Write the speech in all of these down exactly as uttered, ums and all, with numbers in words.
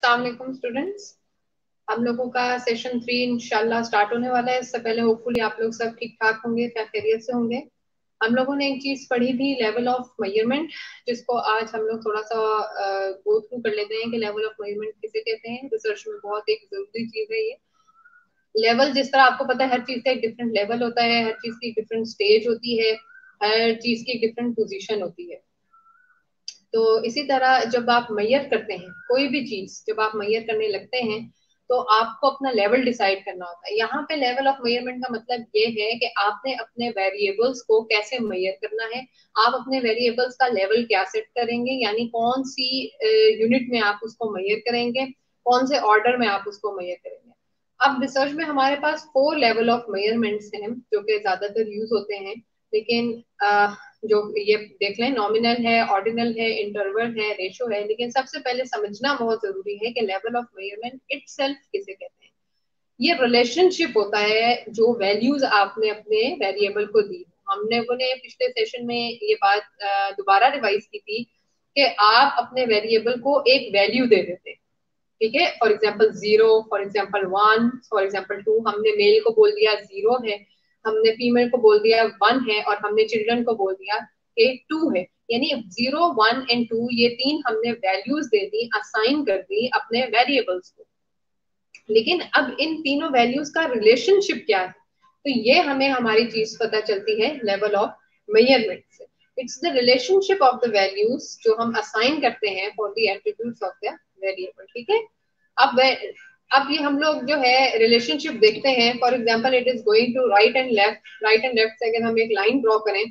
अस्सलाम वालेकुम स्टूडेंट्स, हम लोगों का सेशन थ्री इंशाल्लाह स्टार्ट होने वाला है। इससे पहले होपफुली आप लोग सब ठीक ठाक होंगे, क्या खैरियत से होंगे। हम लोगों ने एक चीज पढ़ी थी, लेवल ऑफ मेजरमेंट, जिसको आज हम लोग थोड़ा सा गो थ्रू कर लेते हैं कि लेवल ऑफ मेजरमेंट किसे कहते हैं। रिसर्च में बहुत एक जरूरी चीज है ये लेवल। जिस तरह आपको पता है हर चीज का एक डिफरेंट लेवल होता है, हर चीज की डिफरेंट स्टेज होती है, हर चीज की डिफरेंट पोजीशन होती है। तो इसी तरह जब आप मैयर करते हैं कोई भी चीज, जब आप मैयर करने लगते हैं तो आपको अपना लेवल डिसाइड करना होता है। यहाँ पे लेवल ऑफ मेजरमेंट का मतलब ये है कि आपने अपने वेरिएबल्स को कैसे मैयर करना है, आप अपने वेरिएबल्स का लेवल क्या सेट करेंगे, यानी कौन सी यूनिट में आप उसको मैयर करेंगे, कौन से ऑर्डर में आप उसको मैयर करेंगे। अब रिसर्च में हमारे पास फोर लेवल ऑफ मेजरमेंट्स हैं जो कि ज्यादातर यूज होते हैं, लेकिन uh, जो ये देख लें, नॉमिनल है, ऑर्डिनल है, इंटरवल है, रेशो है। लेकिन सबसे पहले समझना बहुत जरूरी है कि लेवल ऑफ मेजरमेंट इटसेल्फ किसे कहते हैं। ये रिलेशनशिप होता है जो वैल्यूज आपने अपने वेरिएबल को दी। हमने ने पिछले सेशन में ये बात दोबारा रिवाइज की थी कि आप अपने वेरिएबल को एक वैल्यू दे देते हैं, ठीक है। For example zero, for example one, for example two. हमने मेल को बोल दिया जीरो है, हमने फीमेल को बोल दिया वन है, और हमने चिल्ड्रन को बोल दिया कि टू है। यानी जीरो, वन एंड टू, ये तीन हमने वैल्यूज दे दी, असाइन कर दी अपने वेरिएबल्स को। लेकिन अब इन तीनों वैल्यूज का रिलेशनशिप क्या है, तो ये हमें हमारी चीज पता चलती है लेवल ऑफ मेजरमेंट से। It's the relationship of the values जो हम असाइन करते हैं for the attributes of the variable, ठीक है। अब अब ये हम लोग जो है रिलेशनशिप देखते हैं। For example it is going to right and left. Right and left से अगर हम एक लाइन ड्रॉ करें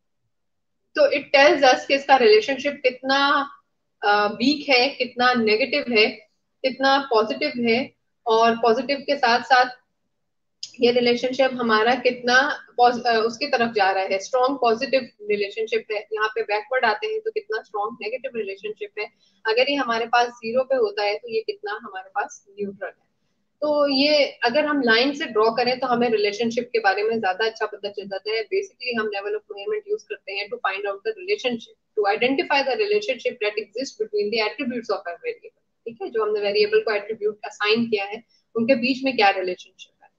तो इट टेल्स अस कि इसका रिलेशनशिप कितना वीक uh, है, कितना नेगेटिव है, कितना पॉजिटिव है, और पॉजिटिव के साथ साथ ये रिलेशनशिप हमारा कितना उसकी तरफ जा रहा है, स्ट्रॉन्ग पॉजिटिव रिलेशनशिप है। यहाँ पे बैकवर्ड आते हैं तो कितना स्ट्रॉन्ग नेगेटिव रिलेशनशिप है। अगर ये हमारे पास जीरो पे होता है तो ये कितना हमारे पास न्यूट्रल है। तो ये अगर हम लाइन से ड्रॉ करें तो हमें रिलेशनशिप के बारे में ज्यादा अच्छा पता चल जाता है। बेसिकली हम लेवल ऑफ मेजरमेंट यूज करते हैं to find out the relationship, to identify the relationship that exist between the attributes of a variable, ठीक है। जो हमने वेरिएबल को एट्रीब्यूट असाइन किया है उनके बीच में क्या रिलेशनशिप है।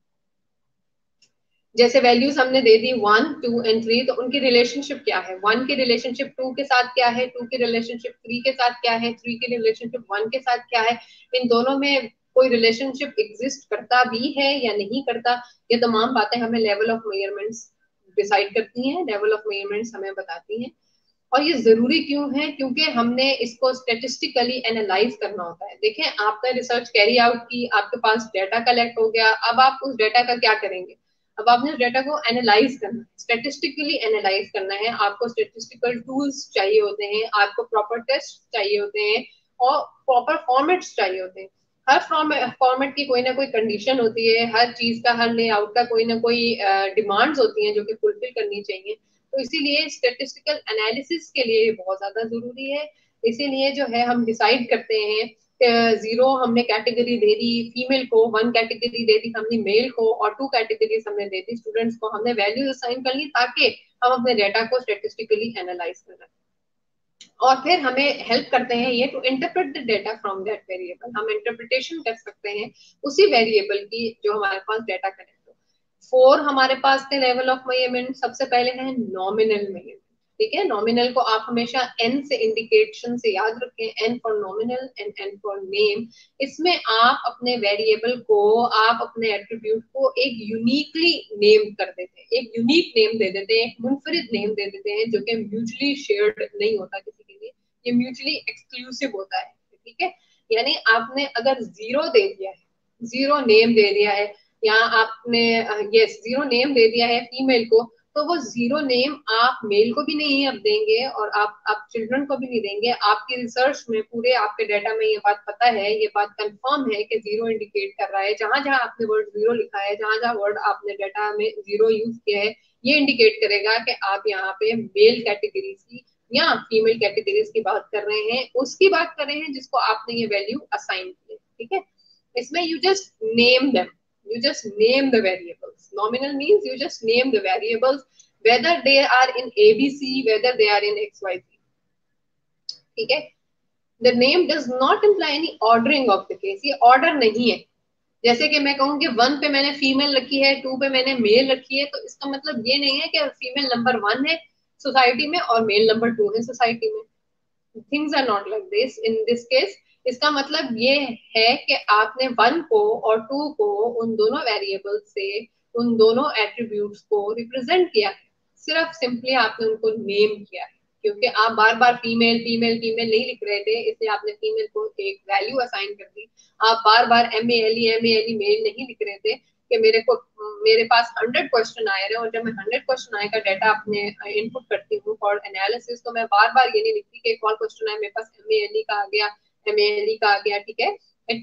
जैसे वैल्यूज हमने दे दी वन, टू एंड थ्री, तो उनकी रिलेशनशिप क्या है। वन की रिलेशनशिप टू के साथ क्या है, टू की रिलेशनशिप थ्री के साथ क्या है, थ्री की रिलेशनशिप वन के साथ क्या है। इन दोनों में कोई रिलेशनशिप एग्जिस्ट करता भी है या नहीं करता, ये तमाम बातें हमें लेवल ऑफ मेजरमेंट्स डिसाइड करती हैं, लेवल ऑफ मेजरमेंट्स हमें बताती हैं। और ये जरूरी क्यों है, क्योंकि हमने इसको स्टेटिस्टिकली एनालाइज करना होता है। देखें, आपने रिसर्च कैरी आउट की, आपके पास डेटा कलेक्ट हो गया, अब आप उस डेटा का क्या करेंगे। अब आपने उस डेटा को एनालाइज करना है, स्टेटिस्टिकली एनालाइज करना है। आपको स्टेटिस्टिकल टूल्स चाहिए होते हैं, आपको प्रॉपर टेस्ट चाहिए होते हैं, और प्रॉपर फॉर्मेट्स चाहिए होते हैं। हर फॉर्मेट की कोई ना कोई कंडीशन होती है, हर चीज का, हर लेआउट का कोई ना कोई डिमांड्स होती हैं जो कि फुलफिल करनी चाहिए। तो इसीलिए स्टेटिस्टिकल एनालिसिस के लिए बहुत ज्यादा जरूरी है। इसीलिए जो है हम डिसाइड करते हैं, जीरो हमने कैटेगरी दे दी फीमेल को, वन कैटेगरी दे दी हमने मेल को, और टू कैटेगरीज हमने दे दी स्टूडेंट्स को। हमने वैल्यूज असाइन कर ली ताकि हम अपने डेटा को स्टेटिस्टिकली एनालाइज कर रहे हैं। और फिर हमें हेल्प करते हैं ये to interpret the data from that variable. हम इंटरप्रिटेशन कर सकते हैं उसी वेरिएबल की जो हमारे पास डेटा कलेक्ट हो। फोर हमारे पास थे लेवल ऑफ मेजरमेंट। सबसे पहले है नॉमिनल मेजरमेंट, ठीक है। नॉमिनल को आप हमेशा एन से इंडिकेशन से याद रखें, N for nominal and N for name. इसमें आप अपने वेरिएबल को, आप अपने एट्रीब्यूट को एक यूनिकली नेम कर देते हैं, एक यूनिक नेम दे देते हैं, एक मुनफरिद नेम दे देते हैं जो कि म्यूचुअली शेयर्ड नहीं होता किसी के लिए, ये म्यूचुअली एक्सक्लूसिव होता है, ठीक है। यानी आपने अगर जीरो दे दिया है, जीरो नेम दे दिया है, या आपने यस जीरो नेम दे दिया है फीमेल को, तो वो जीरो नेम आप मेल को भी नहीं अब देंगे, और आप आप चिल्ड्रन को भी नहीं देंगे। आपकी रिसर्च में, पूरे आपके डेटा में ये बात पता है, ये बात कंफर्म है कि जीरो इंडिकेट कर रहा है। जहां जहां आपने वर्ड जीरो लिखा है, जहां जहां वर्ड आपने डेटा में जीरो यूज किया है, ये इंडिकेट करेगा कि आप यहाँ पे मेल कैटेगरी की या फीमेल कैटेगरीज की बात कर रहे हैं, उसकी बात कर रहे हैं जिसको आपने ये वैल्यू असाइन की है, ठीक है। इसमें you just name them, you just name the variables. Nominal means you just name the variables, whether they are in A B C, whether they are in X Y Z, ठीक है। The name does not imply any ordering of the case, ये order नहीं है। जैसे कि मैं कहूँ कि वन पे मैंने फीमेल रखी है, टू पे मैंने मेल रखी है, तो इसका मतलब ये नहीं है कि फीमेल नंबर वन है सोसाइटी में और मेल नंबर टू है सोसाइटी में। Things are not like this in this case. इसका मतलब ये है कि आपने वन को और टू को, उन दोनों वेरिएबल से उन दोनों एट्रीब्यूट्स को रिप्रेजेंट किया, सिर्फ सिंपली आपने उनको नेम किया, क्योंकि आप बार बार फीमेल फीमेल फीमेल नहीं लिख रहे थे, इसलिए आपने फीमेल को एक वैल्यू असाइन कर दी। आप बार बार M A L E M A L E male नहीं लिख रहे थे कि मेरे को मेरे पास हंड्रेड क्वेश्चन आए रहे, और जब मैं हंड्रेड क्वेश्चन आए का डाटा अपने इनपुट करती हूँ फॉर एनालिसिस, तो मैं बार बार ये नहीं लिखती कि एक और क्वेश्चन आया मेरे पास एम ए एल ई का आ गया, एम ए एल ई का आ गया, ठीक है,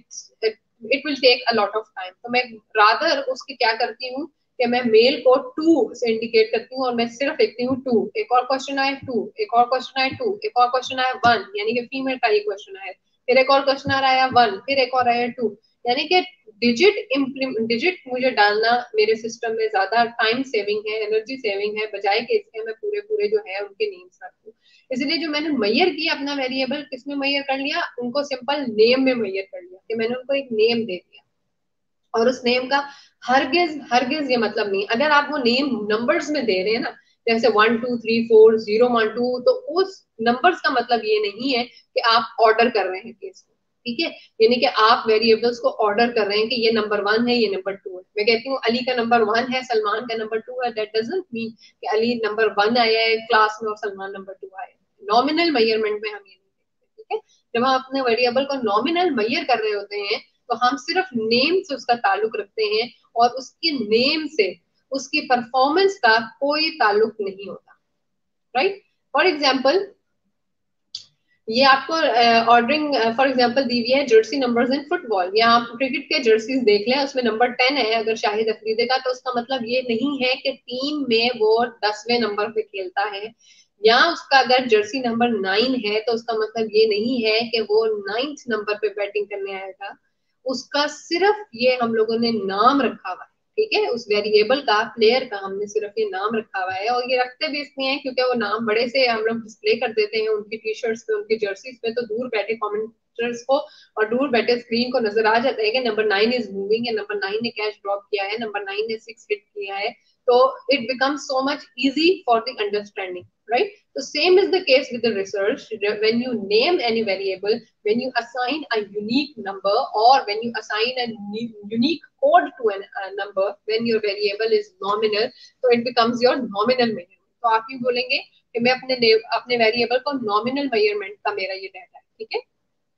it will take a lot of time. तो मैं रादर उसकी क्या करती हूँ कि मैं मेल को टू से इंडिकेट करती हूँ और मैं सिर्फ लिखती हूँ टू, एक और क्वेश्चन आए टू, एक और क्वेश्चन आए टू, एक और क्वेश्चन आया वन, यानी कि फीमेल का ये क्वेश्चन आया, फिर एक और क्वेश्चन आ रहा है वन, फिर एक और आया टू, यानी कि डिजिट इम्प्लीमेंट डिजिट मुझे डालना मेरे सिस्टम में ज्यादा टाइम सेविंग है, एनर्जी सेविंग है, बजाय के इसके मैं पूरे पूरे जो है उनके नेम्स रखूं। इसलिए जो मैंने मैयर किया अपना वेरिएबल, किसमें मैयर कर लिया, उनको सिंपल नेम में मैयर कर लिया, कि मैंने उनको एक नेम दे दिया। और उस नेम का हरगिज हरगिज ये मतलब नहीं, अगर आप वो नेम नंबर्स में दे रहे हैं ना, जैसे one to three four zero one two, तो उस नंबर्स का मतलब ये नहीं है कि आप ऑर्डर कर रहे हैं केस को, ठीक है, यानी कि आप वेरिएबल्स को ऑर्डर कर रहे हैं कि ये नंबर वन है, ये नंबर टू है। मैं कहती हूँ अली का नंबर वन है, सलमान का नंबर टू है, दैट डजंट मीन कि अली नंबर वन आया है क्लास में और सलमान नंबर टू आया है। नॉमिनल मेजरमेंट में हम ये नहीं देखते, ठीक है। जब हम अपने वेरिएबल को नॉमिनल मेजर कर रहे होते हैं, तो हम सिर्फ नेम से उसका ताल्लुक रखते हैं, और उसकी नेम से उसकी परफॉर्मेंस का कोई ताल्लुक नहीं होता, राइट। फॉर एग्जाम्पल, ये आपको ऑर्डरिंग फॉर एग्जांपल दी हुई है जर्सी नंबर्स इन फुटबॉल, या आप क्रिकेट के जर्सीज देख लें, उसमें नंबर टेन है अगर शाहिद अफरीदी का, तो उसका मतलब ये नहीं है कि टीम में वो दसवें नंबर पे खेलता है। या उसका अगर जर्सी नंबर नाइन है, तो उसका मतलब ये नहीं है कि वो नाइन्थ नंबर पे बैटिंग करने आएगा। उसका सिर्फ ये हम लोगों ने नाम रखा हुआ है, ठीक है, उस वेरिएबल का, प्लेयर का हमने सिर्फ ये नाम रखा हुआ है, और ये रखते भी इसलिए हैं क्योंकि वो नाम बड़े से हम लोग डिस्प्ले कर देते हैं उनकी टी शर्ट्स पे, उनकी जर्सीज पे, तो दूर बैठे कमेंटर्स को और दूर बैठे स्क्रीन को नजर आ जाता है कि नंबर नाइन इज मूविंग है, नंबर नाइन ने कैच ड्रॉप किया है, नंबर नाइन ने सिक्स हिट किया है, तो it becomes so much easy for the understanding, right? So same is the case with the research. When you name any variable, when you assign a unique number, or when you assign a unique code to an, a number, when your variable is nominal, so it becomes your nominal measurement. तो आप यूँ बोलेंगे कि मैं अपने अपने variable को nominal measurement का मेरा ये डाटा है, ठीक है।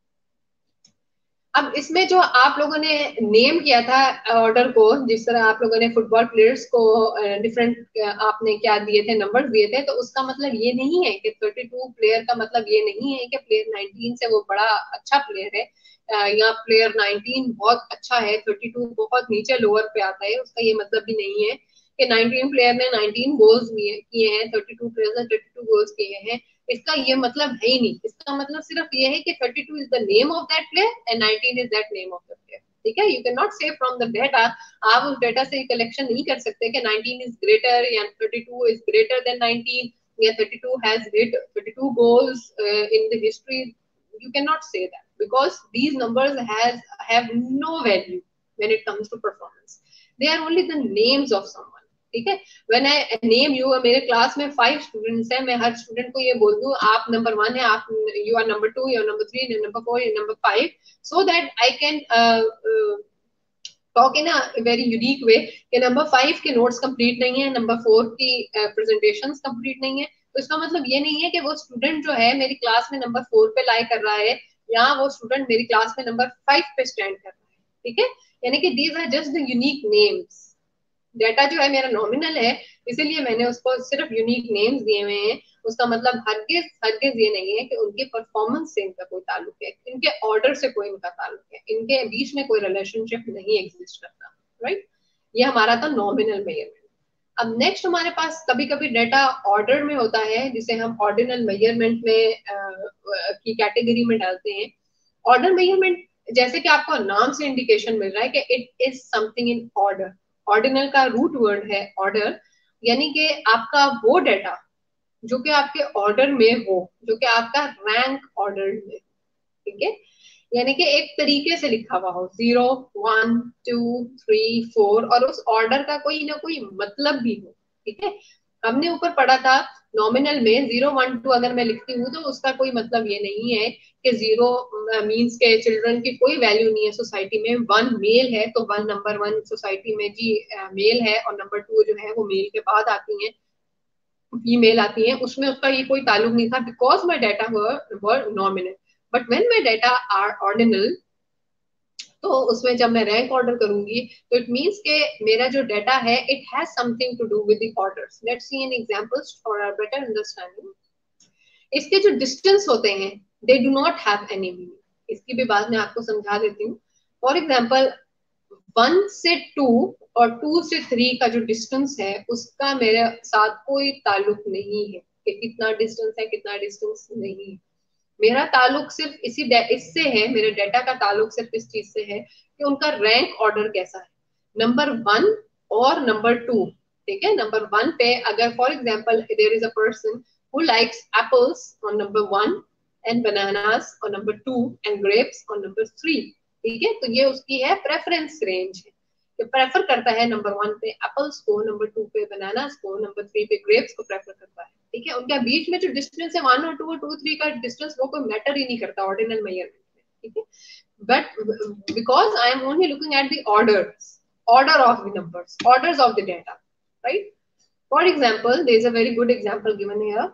अब इसमें जो आप लोगों ने नेम किया था ऑर्डर को, जिस तरह आप लोगों ने फुटबॉल प्लेयर्स को डिफरेंट आपने क्या दिए थे, नंबर्स दिए थे, तो उसका मतलब ये नहीं है कि थर्टी टू प्लेयर का मतलब ये नहीं है कि प्लेयर नाइनटीन से वो बड़ा अच्छा प्लेयर है, या प्लेयर नाइनटीन बहुत अच्छा है, थर्टी टू बहुत नीचे लोअर पे आता है, उसका ये मतलब भी नहीं है कि नाइनटीन प्लेयर ने नाइनटीन गोल्स किए हैं, थर्टी टू प्लेयर ने थर्टी टू गोल्स किए हैं, इसका ये मतलब है ही नहीं। इसका मतलब सिर्फ ये है कि thirty two is the name of that player and nineteen is that name of the player, ठीक है। You can not say from the data, आप उस डेटा से कलेक्शन नहीं कर सकते कि नाइनटीन इज ग्रेटर या thirty two is greater than nineteen, या thirty two has great thirty two goals in the history. You cannot say that because these numbers has have no value when it comes to performance. They are only the names of someone, ठीक है। When I name you, मेरे class में five students हैं, मैं हर student को ये बोल दूं आप नंबर वन है, आप you are number two, you are number three, number four, you number five, so that I can talk in a very unique way कि नंबर फाइव के नोट्स कंप्लीट नहीं है, नंबर फोर की presentations uh, complete नहीं है। तो इसका मतलब ये नहीं है कि वो स्टूडेंट जो है मेरी क्लास में नंबर फोर पे लाई कर रहा है, या वो स्टूडेंट मेरी क्लास में नंबर फाइव पे स्टैंड कर रहा है, ठीक है। यानी कि these are just the unique names. Data जो है मेरा नॉमिनल है, इसीलिए मैंने उसको सिर्फ यूनिक नेम्स दिए हुए हैं। उसका मतलब हरगिज हरगिज ये नहीं है कि उनके परफॉर्मेंस से इनका कोई ताल्लुक है, इनके ऑर्डर से कोई इनका ताल्लुक है, इनके बीच में कोई रिलेशनशिप नहीं एग्जिस्ट करता, राइट। ये हमारा था नॉमिनल मेजरमेंट। अब नेक्स्ट हमारे पास कभी कभी डेटा ऑर्डर में होता है, जिसे हम ऑर्डिनल मेजरमेंट में आ, की कैटेगरी में डालते हैं। ऑर्डर मेजरमेंट जैसे कि आपको नाम से इंडिकेशन मिल रहा है कि it is something in order. Ordinal का रूट वर्ड है ऑर्डर, यानी कि आपका वो डेटा जो कि आपके ऑर्डर में हो, जो कि आपका रैंक ऑर्डर में, ठीक है, यानी कि एक तरीके से लिखा हुआ हो, zero one to three four, और उस ऑर्डर का कोई ना कोई मतलब भी हो। ठीक है, हमने ऊपर पढ़ा था नॉमिनल में जीरो वन टू अगर मैं लिखती हूँ तो उसका कोई मतलब ये नहीं है कि जीरो मींस के चिल्ड्रन की कोई वैल्यू नहीं है सोसाइटी में। वन मेल है तो वन नंबर वन सोसाइटी में जी मेल है, और नंबर टू जो है वो मेल के बाद आती है, फीमेल आती है, उसमें उसका ये कोई ताल्लुक नहीं था, because my data were nominal. But when my data are ordinal, तो उसमें जब मैं रैंक ऑर्डर करूंगी तो इट मींस के मेरा जो डेटा है it has something to do with the orders. Let's see an examples for a better understanding. इसके जो डिस्टेंस होते हैं they do not have any meaning. इसकी भी बात मैं आपको समझा देती हूँ। फॉर एग्जाम्पल, वन से टू और टू से थ्री का जो डिस्टेंस है उसका मेरे साथ कोई ताल्लुक नहीं है कि कितना डिस्टेंस है कितना डिस्टेंस नहीं है। मेरा ताल्लुक सिर्फ इसी इससे है, मेरे डेटा का ताल्लुक सिर्फ इस चीज से है कि उनका रैंक ऑर्डर कैसा है, नंबर वन और नंबर टू। ठीक है, नंबर वन पे अगर for example there is a person who likes apples on number one and bananas on number two and grapes on number three. ठीक है, तो ये उसकी है प्रेफरेंस रेंज है, कि प्रेफर करता है नंबर वन पे एप्पल्स को, नंबर टू पे बनानास को, नंबर थ्री पे ग्रेप्स को प्रेफर करता है। ठीक है, उनके बीच में जो डिस्टेंस है वन और टू और टू थ्री का डिस्टेंस वो कोई मैटर ही नहीं करता ऑर्डिनल मेजरमेंट में। ठीक है, but because I am only looking at the orders, order of the numbers, orders of the data, right? For example, there is a very good example given here.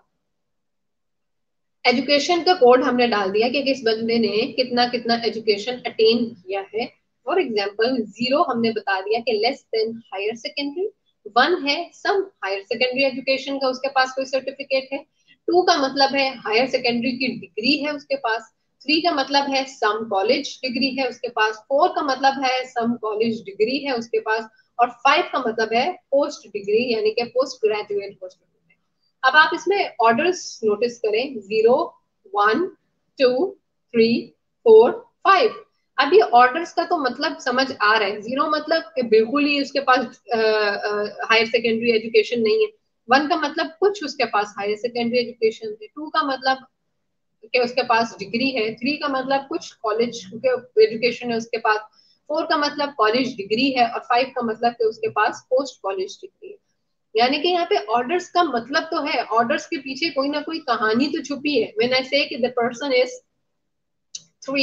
Education का code हमने डाल दिया कि किस बंदे ने कितना कितना एजुकेशन अटेन किया है। फॉर एग्जाम्पल, जीरो हमने बता दिया कि less than higher secondary, one है सम हायर सेकेंडरी एजुकेशन का उसके पास कोई सर्टिफिकेट है, टू का मतलब है हायर सेकेंडरी की डिग्री है उसके पास, थ्री का मतलब है सम कॉलेज डिग्री है उसके पास, फोर का मतलब है सम कॉलेज डिग्री है उसके पास, और फाइव का मतलब है पोस्ट डिग्री यानी कि पोस्ट ग्रेजुएट पोस्ट। अब आप इसमें ऑर्डर्स नोटिस करें, zero one to three four five. अब ये ऑर्डर्स का तो मतलब समझ आ रहा है, जीरो मतलब कि बिल्कुल ही उसके पास हायर सेकेंडरी एजुकेशन नहीं है, वन का मतलब कुछ उसके पास हायर सेकेंडरी एजुकेशन है, टू का मतलब कि उसके पास डिग्री है, थ्री का मतलब कुछ कॉलेज एजुकेशन है उसके पास, फोर का मतलब कॉलेज डिग्री है, और फाइव का मतलब कि उसके पास पोस्ट कॉलेज डिग्री है। यानी कि यहाँ पे ऑर्डर्स का मतलब तो है, ऑर्डर्स के पीछे कोई ना कोई कहानी तो छुपी है। When I say that the person is three,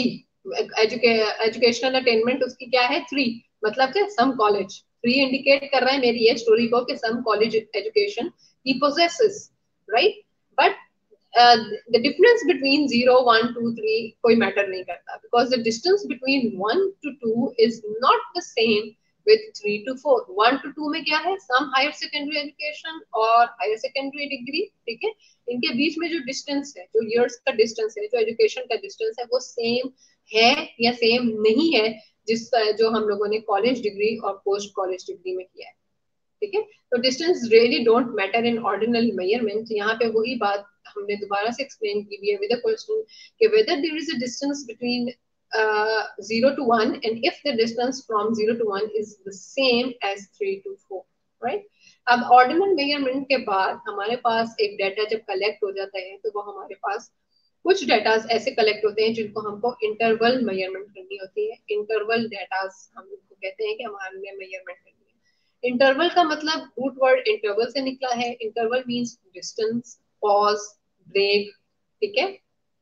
educational attainment उसकी क्या है, थ्री, मतलब कि सम कॉलेज, थ्री इंडिकेट कर रहा है मेरी ये स्टोरी को कि सम कॉलेज एजुकेशन ही possesses, right? But the difference between zero one to three कोई मैटर नहीं करता, because the distance between one to two is not the same with three to four. one to two में क्या है, some higher secondary education और higher secondary degree। ठीक है, इनके बीच में जो डिस्टेंस है, जो years का डिस्टेंस है, जो एजुकेशन का डिस्टेंस है, वो सेम है या सेम नहीं है जिस जो हम लोगों ने कॉलेज डिग्री और पोस्ट कॉलेज डिग्री में किया है। ठीक है, तो distance really don't matter in ordinal measurement. यहाँ पे वही बात हमने दोबारा से एक्सप्लेन की हुई है विद अ क्वेश्चन कि whether there is a distance between uh, zero to one and if the distance from zero to one is the same as three to four, right? अब ऑर्डिनल मेजरमेंट के बाद हमारे पास एक data जब collect हो जाता है तो वो हमारे पास कुछ डाटा ऐसे कलेक्ट होते हैं जिनको हमको इंटरवल मेजरमेंट करनी होती है। इंटरवल डाटा हम उनको कहते हैं कि हमारे मेजरमेंट करनी है। इंटरवल का मतलब रूट वर्ड इंटरवल से निकला है। Interval means distance, pause, break. ठीक है,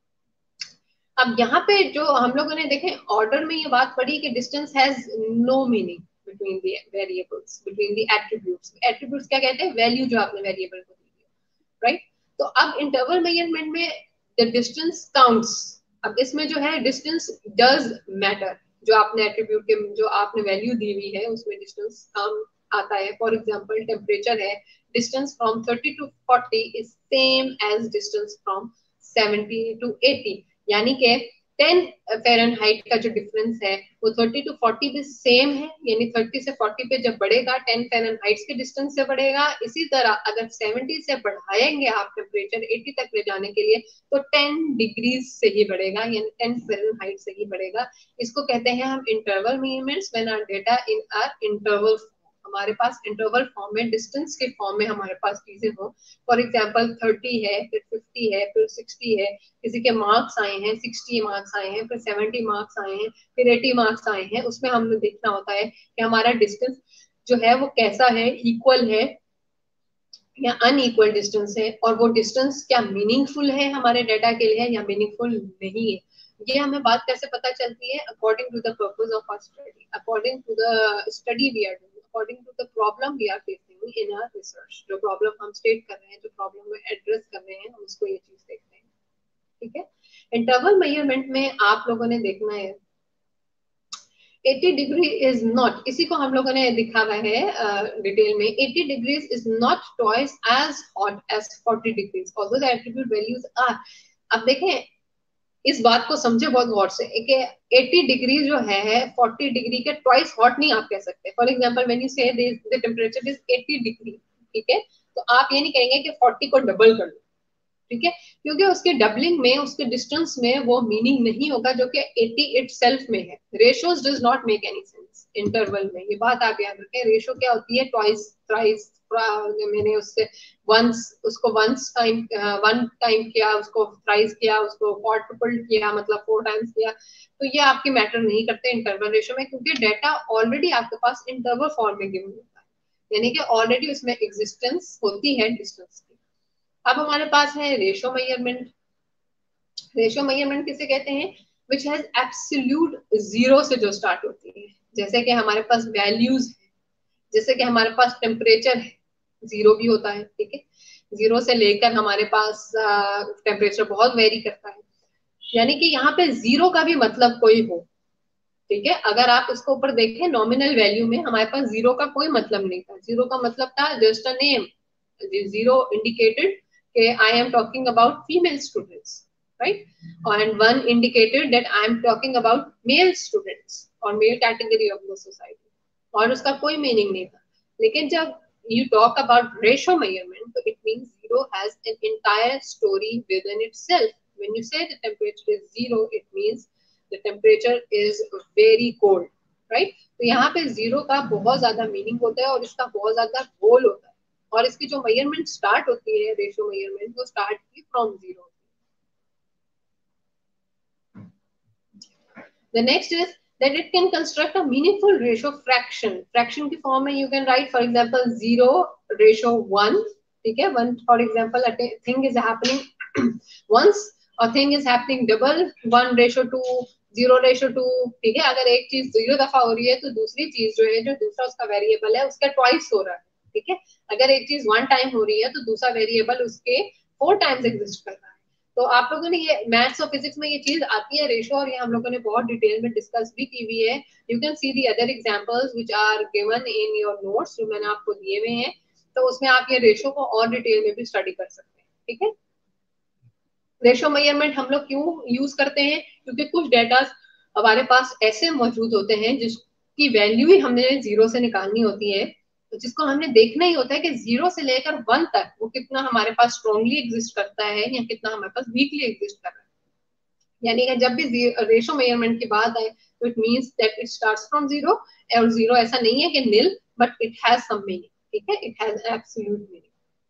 अब यहाँ पे जो हम लोगों ने देखे ऑर्डर में ये बात पढ़ी कि distance has no meaning between the variables, between the attributes. Attributes क्या कहते हैं, वैल्यू जो आपने वेरिएबल को दी है, राइट? तो अब इंटरवल मेजरमेंट में द डिस्टेंस काउंट्स। अब इसमें जो है डिस्टेंस डज मैटर, जो आपने एट्रीब्यूट के जो आपने वैल्यू दी हुई है उसमें डिस्टेंस काम आता है। फॉर एग्जाम्पल, टेम्परेचर है, distance from thirty to forty is same as distance from seventy to eighty, यानी कि टेन फ़ारेनहाइट का जो डिफरेंस है वो थर्टी टू फोर्टी पे सेम है, यानी थर्टी से फोर्टी पे जब बढ़ेगा टेन फ़ारेनहाइट के डिस्टेंस से बढ़ेगा। इसी तरह अगर सेवेंटी से बढ़ाएंगे आप टेम्परेचर एटी तक ले जाने के लिए तो टेन डिग्रीज से ही बढ़ेगा, यानी टेन फ़ारेनहाइट से ही बढ़ेगा। इसको कहते हैं हम interval measurements when our data in are interval. हमारे पास इंटरवल फॉर्म में, डिस्टेंस के फॉर्म में हमारे पास चीजें हो। फॉर एग्जांपल थर्टी है, फिर फिफ्टी है, फिर सिक्सटी है, किसी के मार्क्स आए हैं, सिक्सटी मार्क्स आए हैं, फिर सेवेंटी मार्क्स आए हैं, फिर एटी मार्क्स आए हैं, उसमें हमें देखना होता है कि हमारा डिस्टेंस जो है वो कैसा है, इक्वल है या अनइक्वल डिस्टेंस है, और वो डिस्टेंस क्या मीनिंगफुल है हमारे डाटा के लिए या मीनिंगफुल नहीं है। ये हमें बात कैसे पता चलती है? According to the purpose of our study, according to the study we are doing, according to the problem we are facing in our research. जो प्रॉब्लम हम स्टेट कर रहे हैं, जो प्रॉब्लम में एड्रेस कर रहे हैं, हम उसको ये चीज देखते हैं। ठीक है, इंटरवल मेजरमेंट में आप लोगों ने देखना है एटी डिग्री इज नॉट, इसी को हम लोगों ने दिखा हुआ है डिटेल में, eighty degrees is not twice as hot as forty degrees although the attribute values are. अब देखें, इस बात को समझे बहुत गौर से कि एटी डिग्री जो है फोर्टी डिग्री के ट्वाइस हॉट नहीं आप कह सकते। For example when you say the temperature is eighty degree, ठीक है, तो आप ये नहीं कहेंगे कि फोर्टी को डबल कर लो, ठीक है, क्योंकि उसके डबलिंग में, उसके डिस्टेंस में वो मीनिंग नहीं होगा जो कि एटी इटसेल्फ में है। Ratios does not make any sense interval में, ये बात आप याद रखें। रेशियो क्या होती है? ट्वाइस, थ्राइस, मैंने उससे वंस, उसको वंस टाइम, वन टाइम किया, उसको थ्राइस किया, उसको क्वाड्रुपल किया, मतलब फोर टाइम्स किया, तो ये आपकी मैटर नहीं करते इंटरवल रेशियो में, क्योंकि डाटा ऑलरेडी आपके पास इंटरवल फॉर्म में गिवन होता है, यानी कि ऑलरेडी उसमें एग्जिस्टेंस होती है डिस्टेंस की। अब हमारे पास है रेशियो मेजरमेंट। रेशियो मेजरमेंट किसे कहते हैं? विच हैज एब्सोल्यूट जीरो से जो स्टार्ट होती है, जैसे कि हमारे पास वैल्यूज है, जैसे कि हमारे पास टेम्परेचर है, जीरो भी होता है, ठीक है, जीरो से लेकर हमारे पास टेम्परेचर बहुत वेरी करता है, यानी कि यहाँ पे जीरो का भी मतलब कोई हो, ठीक है। अगर आप उसको ऊपर देखें नॉमिनल वैल्यू में, हमारे पास जीरो का कोई मतलब नहीं था, जीरो का मतलब था just a name, zero indicated I am talking about female students, right? And one indicated that I am talking about male students or male category of the society, और उसका कोई मीनिंग नहीं था। लेकिन जब you talk about ratio measurement, so it means zero has an entire story within itself. When you say the temperature is zero, it means the temperature is very cold, right? तो यहाँ पे zero का बहुत ज्यादा meaning होता है और इसका बहुत ज्यादा गोल होता है, और इसकी जो मेजरमेंट स्टार्ट होती है, रेशियो मेजरमेंट, वो स्टार्ट की from zero. The next is that it can construct a meaningful ratio fraction. Fraction की फॉर्म में you can write for example zero ratio one, ठीक है, one for example a thing is happening once, a thing is happening double, one ratio two, zero ratio two, ठीक है। अगर एक चीज zero दफा हो रही है तो दूसरी चीज जो है, जो दूसरा उसका वेरिएबल है, उसका ट्वाइस हो रहा है, ठीक है। अगर एक चीज वन टाइम हो रही है तो दूसरा वेरिएबल उसके फोर टाइम्स एग्जिस्ट कर रहा है। तो आप लोगों ने ये मैथ्स और फिजिक्स में ये चीज आती है रेशियो, और ये हम लोगों ने बहुत डिटेल में डिस्कस भी की हुई है। You can see the other examples which are given in your notes, जो मैंने आपको दिए हुए हैं, तो उसमें आप ये रेशियो को और डिटेल में भी स्टडी कर सकते हैं, ठीक है। रेशियो मेजरमेंट हम लोग क्यों यूज करते हैं? क्योंकि कुछ डेटा हमारे पास ऐसे मौजूद होते हैं जिसकी वैल्यू ही हमने जीरो से निकालनी होती है, तो जिसको हमने देखना ही होता है कि जीरो से लेकर वन तक वो कितना हमारे पास स्ट्रॉन्गली एग्जिस्ट करता है या कितना हमारे पास वीकली एग्जिस्ट कर रहा है। यानी कि जब भी रेशियो मेजरमेंट की बात आए तो it means that it starts from zero, और जीरो ऐसा नहीं है कि nil, but it has some meaning, ठीक है, it has absolute meaning.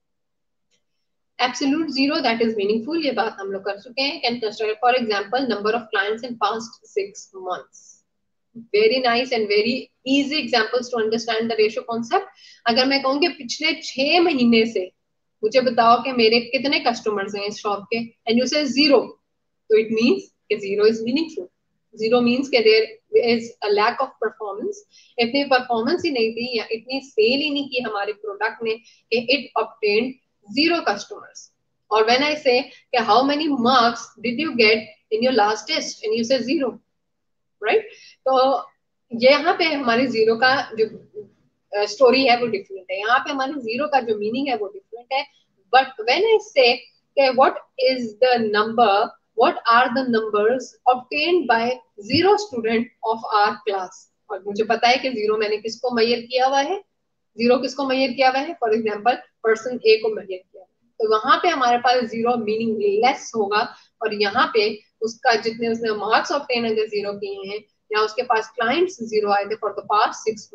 Absolute zero that is meaningful, ये बात हम लोग कर चुके हैं। Can consider for example number of clients in past six months. Very nice and very easy examples to understand the ratio concept. अगर मैं कहूँ कि पिछले छह महीने से मुझे बताओ कि मेरे कितने कस्टमर्स हैं इस शॉप के, एंड यू से जीरो, तो इट मींस कि zero is meaningful. Zero means कि there is a lack of performance, इतनी परफॉर्मेंस ही नहीं थी या इतनी सेल ही नहीं की हमारे प्रोडक्ट ने कि it obtained zero customers. Or when I say how many marks did you get in your last test, and you say zero, right? तो यहाँ पे हमारे जीरो का जो स्टोरी है वो डिफरेंट है, यहाँ पे हमारे जीरो का जो मीनिंग है वो डिफरेंट है। But when I say what is the number, what are the numbers obtained by zero student of our class, और मुझे पता है कि जीरो मैंने किसको मेजर किया हुआ है, जीरो किसको मेजर किया हुआ है, फॉर एग्जांपल पर्सन ए को मेजर किया, तो वहां पे हमारे पास जीरो मीनिंग लेस होगा, और यहाँ पे उसका जितने उसने मार्क्स ऑब्टेन अगर जीरो किए हैं या उसके पास क्लाइंट्स जीरो आए थे for the past six months,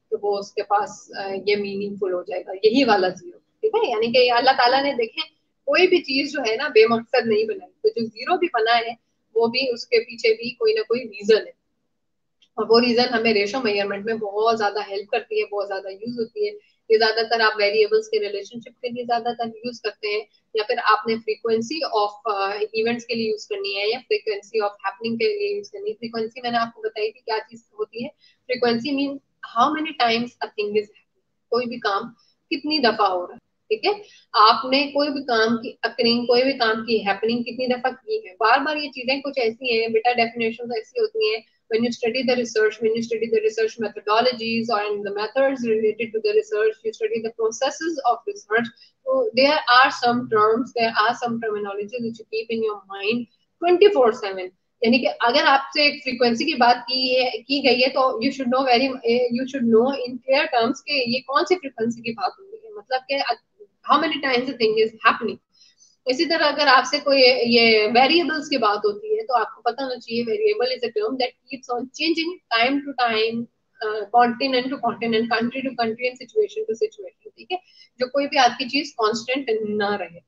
तो वो उसके पास ये मीनिंगफुल हो जाएगा, यही वाला जीरो, ठीक है। यानी कि अल्लाह ताला ने देखें कोई भी चीज जो है ना बेमकसद नहीं बनाई, तो जो जीरो भी बना है वो भी उसके पीछे भी कोई ना कोई रीजन है, और वो रीजन हमें रेशो मेजरमेंट में बहुत ज्यादा हेल्प करती है, बहुत ज्यादा यूज होती है। ये ज्यादातर आप वेरिएबल्स के रिलेशनशिप के लिए ज्यादातर यूज करते हैं, या फिर आपने फ्रीक्वेंसी ऑफ इवेंट्स के लिए यूज करनी है, या फ्रीक्वेंसी ऑफ हैपनिंग के लिए यूज करनी है। फ्रीक्वेंसी मैंने आपको बताई थी क्या चीज होती है। Frequency mean how many times a thing is, कोई भी काम कितनी दफा हो रहा है, ठीक है। आपने कोई भी काम की अकरिंग, कोई भी काम की हैपनिंग कितनी दफा की है, बार बार। ये चीजें कुछ ऐसी हैं बेटा, डेफिनेशन ऐसी होती हैं when you study the research, when you study the research methodologies or and the methods related to the research, you study the processes of research. So there are some terms, there are some terminology which you keep in your mind twenty-four seven. यानी कि अगर आपसे एक frequency की बात की है की गई है तो you should know very you should know in clear terms कि ये कौन सी फ्रीक्वेंसी की बात हो रही है, मतलब कि how many times the thing is happening. इसी तरह अगर आपसे कोई ये वेरिएबल्स की बात होती है तो आपको पता होना चाहिए variable is a term that keeps on changing time to time, continent to continent, country to country and situation to situation, ठीक है। जो कोई भी आपकी चीज कांस्टेंट ना रहे,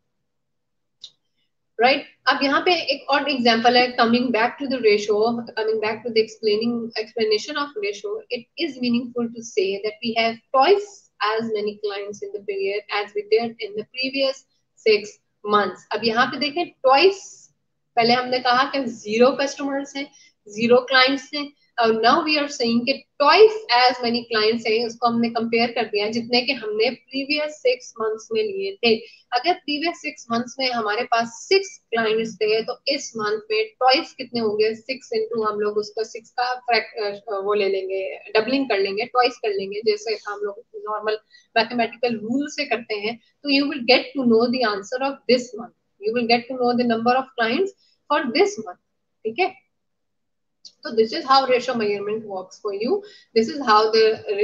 राइट right? अब यहाँ पे एक और एग्जांपल है, coming back to the ratio, coming back to the explaining explanation of ratio, it is meaningful to say that we have twice as many clients in the period as we did in the previous six months. अब यहाँ पे देखें twice, पहले हमने कहा कि zero customers हैं, zero clients हैं, और नाउ वी आर सेइंग कि ट्वाइस एज मेनी क्लाइंट्स हैं। उसको हमने कंपेयर कर दिया जितने के हमने प्रीवियस सिक्स मंथ्स में लिए थे। अगर प्रीवियस सिक्स मंथ्स में हमारे पास सिक्स क्लाइंट्स थे तो इस मंथ में ट्वाइस कितने होंगे, सिक्स इंटू हम लोग उसका सिक्स का वो ले लेंगे, डबलिंग कर लेंगे, ट्वाइस कर लेंगे, जैसे हम लोग नॉर्मल मैथमेटिकल रूल से करते हैं। तो you will get to know the answer of this month, you will get to know the number of clients for this month, ठीक है। So this is how ratio measurement works for you. This is how the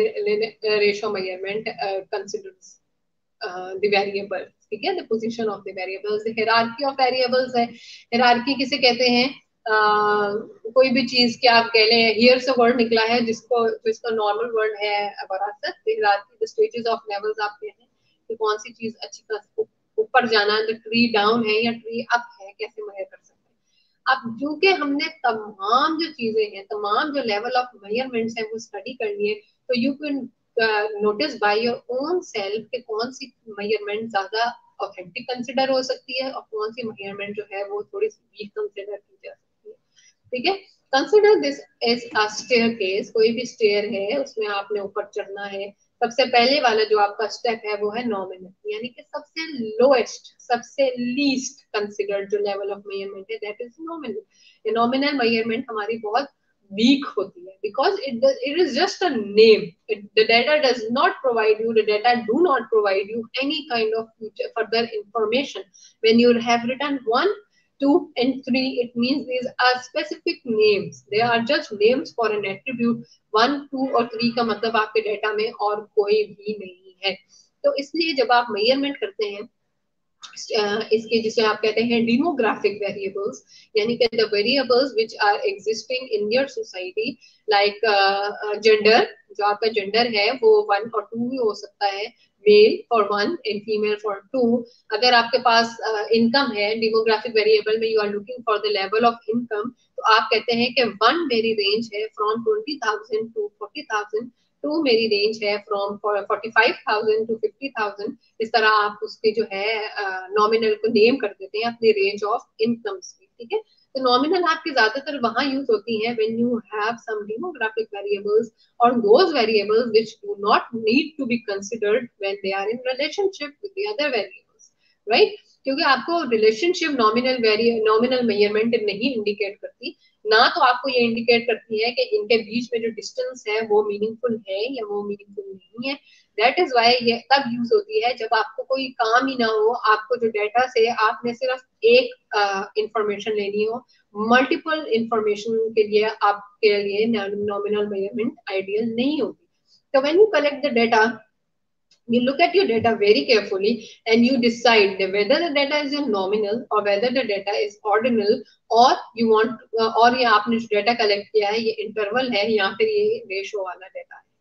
ratio measurement uh, considers uh, the variables, ठीक है, the position of the variables, the hierarchy of variables है। hierarchy किसे कहते हैं, uh, कोई भी चीज के आप कह लें, here से वर्ड निकला है जिसको जिसका नॉर्मल वर्ड है विरासत, hierarchy the stages of levels आप कहते हैं कि कौन सी चीज अच्छी ऊपर जाना, the tree down है या tree up है, कैसे मेजर कर सकते हैं। अब क्योंकि हमने तमाम जो चीजें हैं, तमाम जो लेवल ऑफ मेजरमेंट्स हैं वो स्टडी करनी है, तो you can notice by your own self कि कौन सी मेजरमेंट ज्यादा ऑथेंटिक कंसिडर हो सकती है और कौन सी मेजरमेंट जो है वो थोड़ी सी वीक कंसिडर की जा सकती है, ठीक है। Consider this as a staircase, कोई भी स्टेयर है उसमें आपने ऊपर चढ़ना है, सबसे पहले वाला जो आपका स्टेप है वो है नॉमिनल, यानी कि सबसे लोएस्ट, सबसे लीस्ट कंसिडर्ड जो लेवल ऑफ मेजरमेंट है दैट इज नॉमिनल। ये नॉमिनल मेजरमेंट हमारी बहुत वीक होती है because it it is just a name, the data does not provide you, the data do not provide you any kind of further information. When you have written one two and three, it means these are specific names, they are just names for an attribute. one two और three का मतलब आपके data में और कोई भी नहीं है। तो इसलिए जब आप मेजरमेंट करते हैं इसके, जिसे आप कहते हैं डेमोग्राफिक वेरिएबल्स, यानी कि the variables which are existing in your society, like gender, जो आपका जेंडर है वो वन और टू भी हो सकता है, male for one and female for two. अगर आपके पास इनकम uh, है, डेमोग्राफिक वेरिएबल में you are looking for the level of income, तो आप कहते हैं कि वन मेरी रेंज है from twenty thousand to forty thousand, two मेरी रेंज है from forty five thousand to fifty thousand. इस तरह आप उसके जो है नॉमिनल uh, को नेम कर देते हैं अपनी रेंज ऑफ इनकम से, ठीक है। तो नॉमिनल आपके ज्यादातर वहां यूज होती है when you have some demographic variables और those variables which do not need to be considered when they are in relationship with the other variables, right. क्योंकि आपको relationship nominal very nominal measurement नहीं indicate करती, ना तो आपको ये indicate करती है कि इनके बीच में जो डिस्टेंस है वो मीनिंगफुल है या वो मीनिंगफुल नहीं है। दैट इज वाई ये तब यूज होती है जब आपको कोई काम ही ना हो, आपको जो डेटा से आपने सिर्फ एक इंफॉर्मेशन uh, लेनी हो, मल्टीपल इंफॉर्मेशन के लिए आपके लिए नॉमिनल मेजरमेंट आइडियल नहीं होती। तो when you collect the data, you look at your data very carefully and you decide whether the data is in nominal or whether the data is ordinal, or you want uh, और ये आपने जो data collect किया है ये interval है या फिर ये रेशो वाला डेटा है,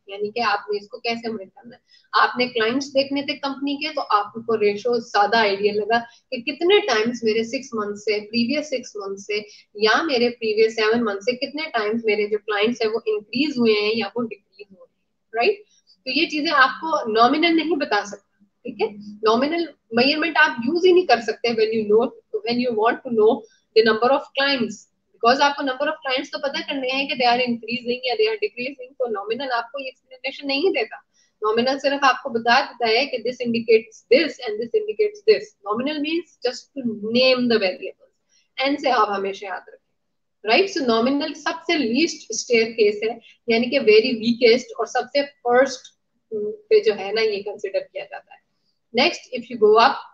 यानी कि आपने इसको कैसे मेजर करना है। आपने क्लाइंट्स देखने थे कंपनी के, तो आपको रेशो ज्यादा आइडिया लगा कि कितने टाइम्स मेरे सिक्स मंथ से, प्रीवियस सिक्स मंथ से या मेरे प्रीवियस सेवन मंथ से कितने टाइम्स मेरे जो क्लाइंट्स है वो इंक्रीज हुए हैं या वो डिक्रीज हुए हैं, राइट। तो ये चीजें आपको नॉमिनल नहीं बता सकता, ठीक है। नॉमिनल मेजरमेंट आप यूज ही नहीं कर सकते when you know when you want to know the number of clients, because आपको नंबर ऑफ क्लाइंट्स तो पता करने हैं कि दे आर इंक्रीजिंग या दे आर डिक्रीजिंग, तो नॉमिनल आपको ये एक्सप्लेनेशन नहीं देता। नॉमिनल सिर्फ आपको बता देता है कि this indicates this and this indicates this. Nominal means just to name the variables, and से आप हमेशा याद रखें, राइट। सो नॉमिनल सबसे लीस्ट स्टेयरकेस है, यानी कि वेरी वीकेस्ट और सबसे फर्स्ट पे जो है ना ये कंसिडर किया जाता है। Next, if you go up,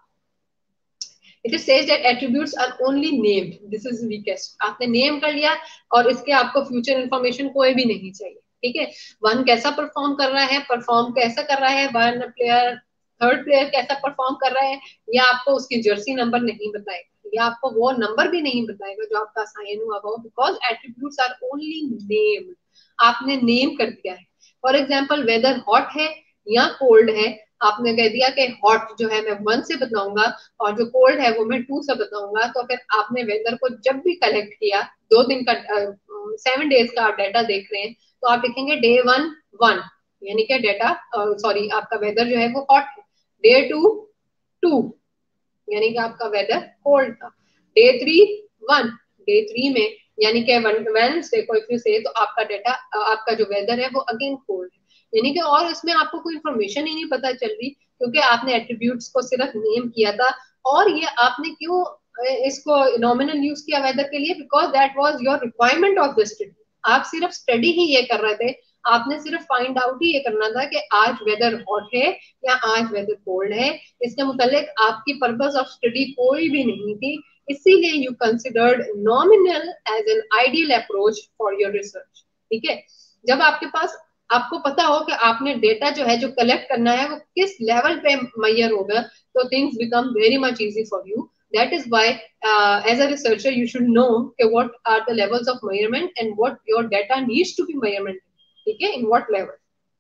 it says that attributes are only named, this is weakest। आपने नेम कर लिया और इसके आपको फ्यूचर इंफॉर्मेशन कोई भी नहीं चाहिए, ठीक है। वन कैसा परफॉर्म कर रहा है, परफॉर्म कैसा कर रहा है, वन प्लेयर थर्ड प्लेयर कैसा परफॉर्म कर रहा है, या आपको उसकी जर्सी नंबर नहीं बताएगा, या आपको वो नंबर भी नहीं बताएगा जो आपका साइन हुआ हो, because attributes are only name, आपने नेम कर दिया है। फॉर एग्जाम्पल वेदर हॉट है या कोल्ड है, आपने कह दिया कि हॉट जो है मैं वन से बताऊंगा और जो कोल्ड है वो मैं टू से बताऊंगा, तो फिर आपने वेदर को जब भी कलेक्ट किया, दो दिन का सेवन डेज का आप डाटा देख रहे हैं, तो आप लिखेंगे डे वन वन, यानी कि डेटा सॉरी आपका वेदर जो है वो हॉट है। डे टू टू, यानी कि आपका वेदर कोल्ड था। Day three one, day three में यानी कि वेडनेसडे को इफ यू से, तो आपका डेटा आपका जो वेदर है वो अगेन कोल्ड है, यानी कि और इसमें आपको कोई इंफॉर्मेशन ही नहीं पता चल रही, क्योंकि आपने एट्रीब्यूट्स को सिर्फ नेम किया था। और ये आपने क्यों इसको नॉमिनल यूज किया वेदर के लिए, because that was your requirement of the study. आप सिर्फ स्टडी ही ये कर रहे थे, आपने सिर्फ फाइंड आउट ही ये करना था कि आज वेदर हॉट है या आज वेदर कोल्ड है, इसके मुतालिक आपकी पर्पस ऑफ स्टडी कोई भी नहीं थी, इसीलिए you considered nominal as an ideal approach for your research, ठीक है। जब आपके पास आपको पता हो कि आपने डेटा जो है जो कलेक्ट करना है वो किस लेवल पे मैयर होगा, तो things become very much easy for you. That is why uh, as a researcher you should know okay, what are the levels of measurement and what your data needs to be measurement, ठीक है, in what level।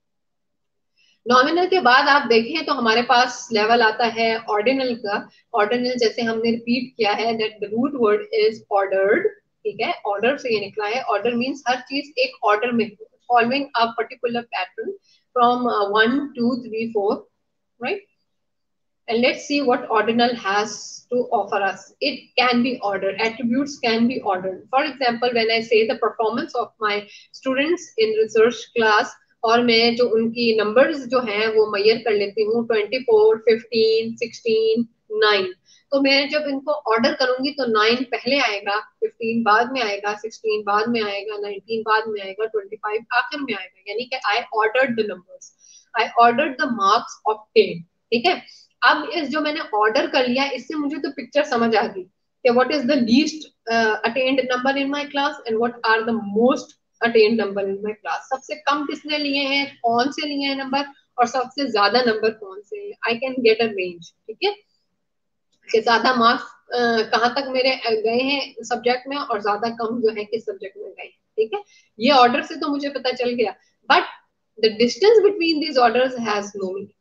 Nominal के बाद आप देखें तो हमारे पास level आता है ऑर्डिनल का। ऑर्डिनल जैसे हमने रिपीट किया है that the root word is ordered, ठीक है, ऑर्डर से ये निकला है। ऑर्डर मींस हर चीज एक ऑर्डर में following a particular pattern from one to three four, right. And let's see what ordinal has to offer us. It can be ordered. Attributes can be ordered. For example, when I say the performance of my students in research class, और मैं जो उनकी numbers जो हैं वो मैयर कर लेती हूँ twenty four, fifteen, sixteen, nine, तो मैं जब इनको ऑर्डर करूंगी तो नाइन पहले आएगा, फिफ्टीन बाद में आएगा, सिक्सटीन बाद में आएगा, नाइनटीन बाद में आएगा, ट्वेंटी फाइव आखिर में आएगा, यानी कि I ordered the numbers, I ordered the marks of ten, ठीक है। अब इस जो मैंने ऑर्डर कर लिया इससे मुझे तो पिक्चर समझ आ गई कि what is the least attained number in my class and what are the most attained number in my class. सबसे कम किसने लिए हैं, कौन से लिए हैं नंबर, और सबसे ज्यादा नंबर कौन से हैं। I can get a range, ठीक है, कि ज्यादा मार्क्स uh, कहाँ तक मेरे गए हैं सब्जेक्ट में और ज्यादा कम जो है किस सब्जेक्ट में गए, ठीक है। ये ऑर्डर से तो मुझे पता चल गया, but the distance between these orders has no meaning.